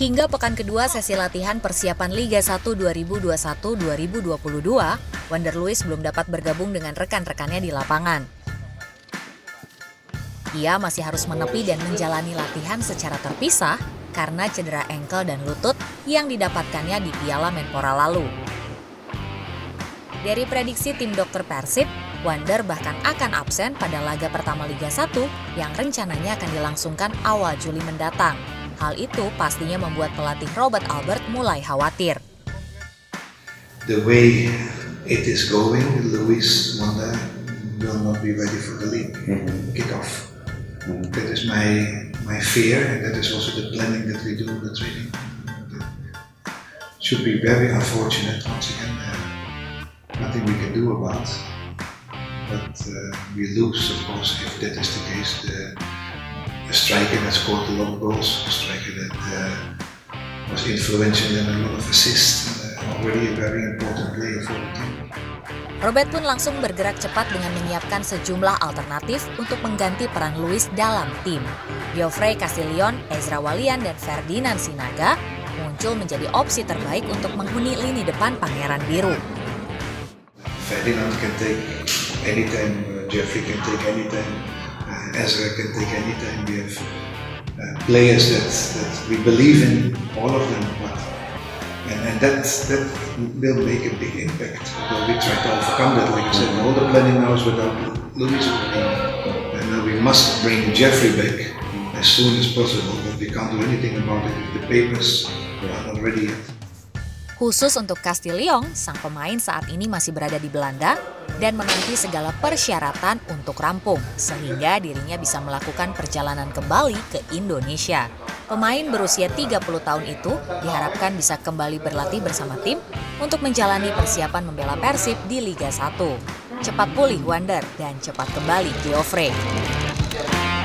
Hingga pekan kedua sesi latihan persiapan Liga 1 2021-2022, Wander Luiz belum dapat bergabung dengan rekan-rekannya di lapangan. Ia masih harus menepi dan menjalani latihan secara terpisah karena cedera engkel dan lutut yang didapatkannya di Piala Menpora lalu. Dari prediksi tim dokter Persib, Wander bahkan akan absen pada laga pertama Liga 1 yang rencananya akan dilangsungkan awal Juli mendatang. Hal itu pastinya membuat pelatih Robert Albert mulai khawatir. The way it is going, Luiz Wander will not be ready for the league kick-off. That is my fear, and that is also the planning that we do in the training. It should be very unfortunate once again. Nothing we can do about, but we lose, of course, if that is the case. A striker that scored a lot of goals, a striker that was influential in a lot of assists, already a very important player for the team. Robert pun langsung bergerak cepat dengan menyiapkan sejumlah alternatif untuk mengganti peran Luiz dalam tim. Geoffrey Castillon, Ezra Walian, dan Ferdinand Sinaga muncul menjadi opsi terbaik untuk menghuni lini depan Pangeran Biru. Ferdinand can take anytime, Geoffrey can take anytime. Ezra can take anytime. We have players that we believe in, all of them, and that will make a big impact. We try to overcome that, like I said. All the planning now is without Luiz, and now we must bring Geoffrey back as soon as possible. But we can't do anything about it if the papers are not ready yet. Khusus untuk Castillon, sang pemain saat ini masih berada di Belanda dan menanti segala persyaratan untuk rampung, sehingga dirinya bisa melakukan perjalanan kembali ke Indonesia. Pemain berusia 30 tahun itu diharapkan bisa kembali berlatih bersama tim untuk menjalani persiapan membela Persib di Liga 1. Cepat pulih Wander dan cepat kembali Geoffrey.